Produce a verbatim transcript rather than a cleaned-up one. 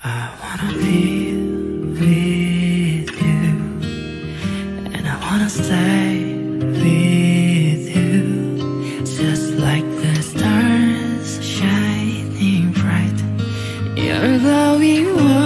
I wanna be with you and I wanna stay with you just like the stars shining bright. You're glowing warm.